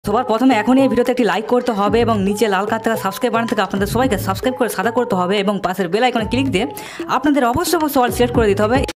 সবার প্রথমে এখনই এই ভিডিওতে একটি লাইক করতে হবে এবং নিচে লাল কালার থেকে সাবস্ক্রাইব বাটন থেকে আপনাদের সবাইকে সাবস্ক্রাইব করে সাদা করতে হবে এবং পাশের বেল আইকনে ক্লিক দিয়ে আপনাদের অবশ্যই অল সিলেক্ট করে দিতে হবে।